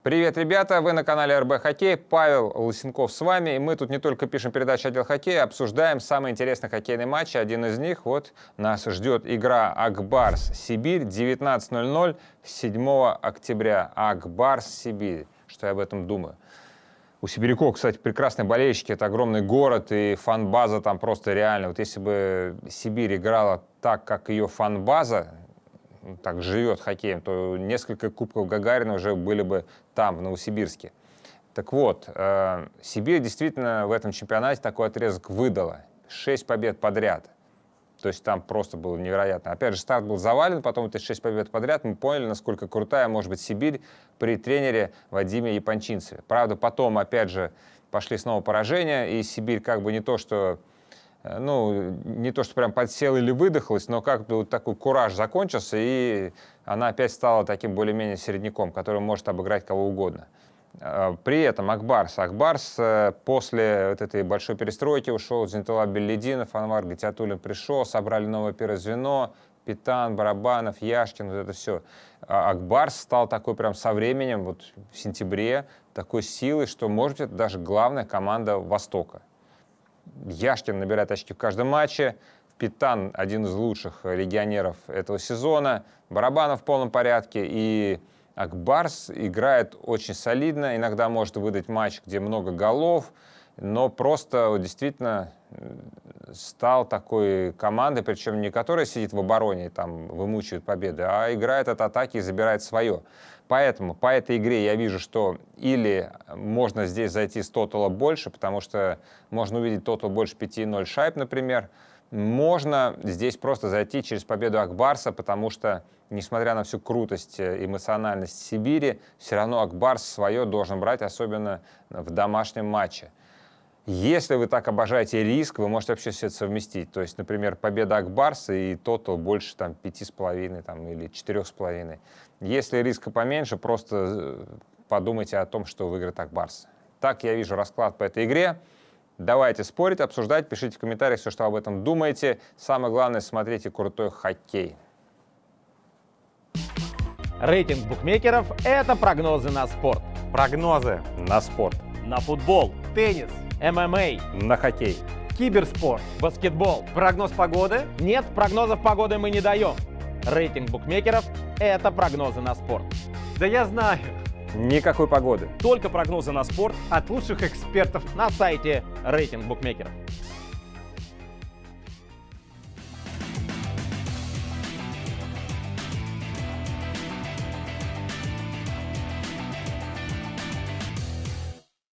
Привет, ребята! Вы на канале РБ Хоккей. Павел Лысенков с вами. И мы тут не только пишем передачу «Отдел хоккея», обсуждаем самые интересные хоккейные матчи. Один из них, вот, нас ждет игра Ак-Барс-Сибирь, 19:00, 7 октября. Ак-Барс-Сибирь. Что я об этом думаю? У сибиряков, кстати, прекрасные болельщики. Это огромный город, и фан-база там просто реально. Вот если бы Сибирь играла так, как ее фан-база, так живет хоккеем, то несколько кубков Гагарина уже были бы там, в Новосибирске. Так вот, Сибирь действительно в этом чемпионате такой отрезок выдала. 6 побед подряд. То есть там просто было невероятно. Опять же, старт был завален, потом эти 6 побед подряд. Мы поняли, насколько крутая может быть Сибирь при тренере Вадиме Япончинцеве. Правда, потом, опять же, пошли снова поражения, и Сибирь как бы не то, что прям подсела или выдохлась, но как бы вот такой кураж закончился, и она опять стала таким более-менее середняком, который может обыграть кого угодно. При этом Ак-Барс после вот этой большой перестройки ушел Зинтулла Беллидинов, Анвар Гатиатуллин пришел, собрали новое первое звено, Питан, Барабанов, Яшкин, вот это все. Ак-Барс стал такой прям со временем, вот в сентябре, такой силой, что, может быть, это даже главная команда Востока. Яшкин набирает очки в каждом матче, Питан один из лучших легионеров этого сезона, Барабанов в полном порядке, и Ак-Барс играет очень солидно, иногда может выдать матч, где много голов, но просто действительно стал такой командой, причем не которая сидит в обороне, там вымучивает победы, а играет от атаки и забирает свое. Поэтому по этой игре я вижу, что или можно здесь зайти с тотала больше, потому что можно увидеть тотал больше 5,0 шайб, например. Можно здесь просто зайти через победу Ак-Барса, потому что, несмотря на всю крутость и эмоциональность Сибири, все равно Ак-Барс свое должен брать, особенно в домашнем матче. Если вы так обожаете риск, вы можете вообще все это совместить. То есть, например, победа Ак-Барса и тотал больше там, 5,5 там, или 4,5. Если риска поменьше, просто подумайте о том, что выиграет Ак-Барс. Так я вижу расклад по этой игре. Давайте спорить, обсуждать, пишите в комментариях все, что об этом думаете. Самое главное, смотрите крутой хоккей. Рейтинг букмекеров – это прогнозы на спорт. Прогнозы на спорт. На футбол, Теннис, ММА, На хоккей. киберспорт, баскетбол. прогноз погоды. Нет, прогнозов погоды мы не даем. Рейтинг букмекеров – это прогнозы на спорт. Да я знаю. Никакой погоды. Только прогнозы на спорт от лучших экспертов. На сайте рейтинг букмекеров.